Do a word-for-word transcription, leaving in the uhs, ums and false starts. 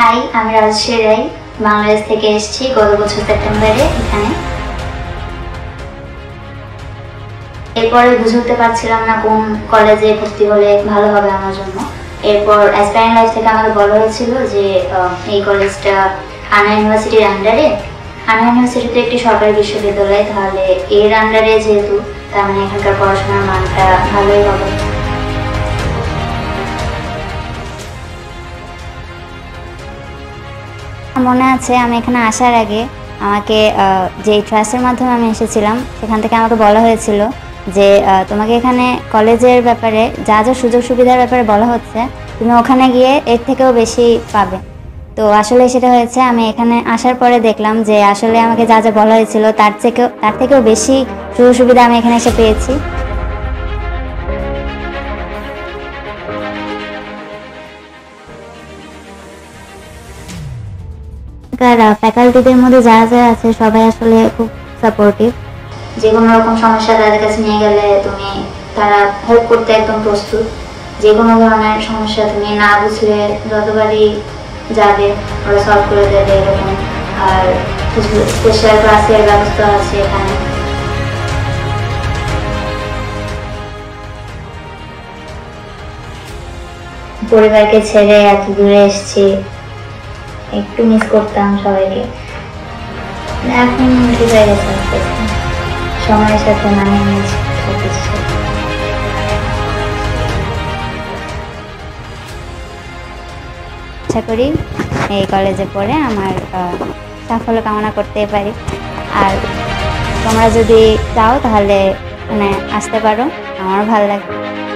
High, আমি রাজশ্রী রায়, বাংলাদেশ থেকে এসেছি গত বছর সেপ্টেম্বরে এখানে। এরপরে বুঝে উঠতে পারছিলাম না কোন কলেজে ভর্তি হলে ভালো হবে আমার জন্য। এরপর অ্যাসপায়ারিং লাইফ থেকে আমাকে বলা হয়েছিল যে এই কলেজটা আনা ইউনিভার্সিটির আন্ডারে। আনা ইউনিভার্সিটিতে একটি সরকারি বিশ্ববিদ্যালয়, তাহলে এর আন্ডারে যেহেতু তার মানে এখানকার পড়াশোনার মানটা ভালোই হবে। মনে আছে আমি এখানে আসার আগে আমাকে যে ট্রাস্টের মাধ্যমে আমি এসেছিলাম সেখান থেকে আমাকে বলা হয়েছিল যে তোমাকে এখানে কলেজের ব্যাপারে যা যা সুযোগ সুবিধার ব্যাপারে বলা হচ্ছে তুমি ওখানে গিয়ে এর থেকেও বেশি পাবে। তো আসলে সেটা হয়েছে, আমি এখানে আসার পরে দেখলাম যে আসলে আমাকে যা যা বলা হয়েছিল তার থেকেও তার থেকেও বেশি সুযোগ সুবিধা আমি এখানে এসে পেয়েছি। ফ্যাকাল্টিদের মধ্যে যারা যারা আছে সবাই আসলে খুব সাপোর্টিভ। যে কোনো রকম সমস্যা তাদের কাছে নিয়ে গেলে তুমি তারা হেল্প করতে একদম প্রস্তুত। যে কোনো ধরনের সমস্যা তুমি না বুঝলে যতবারই যাবে ওরা সলভ করে দেবে এরকম। আর কিছু স্পেশাল ক্লাসের ব্যবস্থা আছে এখানে। পরিবারকে ছেড়ে এত দূরে এসেছি, একটু মিস করতাম সবাইকে। এখন ঠিক হয়ে গেছে, সময়ের সাথে মানিয়ে নিয়েছি সবকিছু। আশা করি এই কলেজে পড়ে আমার সাফল্য কামনা করতে পারি। আর তোমরা যদি চাও তাহলে মানে আসতে পারো, আমারও ভালো লাগবে।